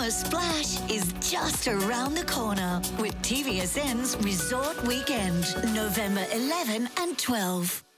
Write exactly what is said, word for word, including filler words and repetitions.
summer splash is just around the corner with T V S N's Resort Weekend, November eleventh and twelfth.